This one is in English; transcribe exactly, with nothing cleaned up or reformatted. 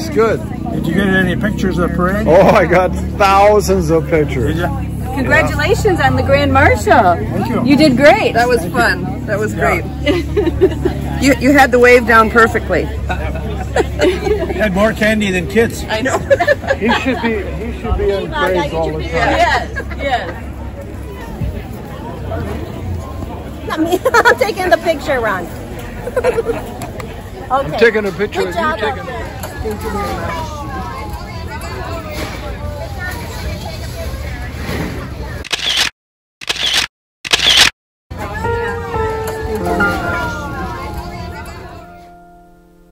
That's good. Did you get any pictures of the parade? Oh, I got thousands of pictures. Did you? Congratulations on the Grand Marshal. Thank you. You did great. That was fun. That was great. you you had the wave down perfectly. Had more candy than kids. I know. He should be he should be in parades all the time. Yes, yes. I'm taking the picture, Ron. Okay. I'm taking a picture Good of job you up taking there. Thank you very much. Thank you very much.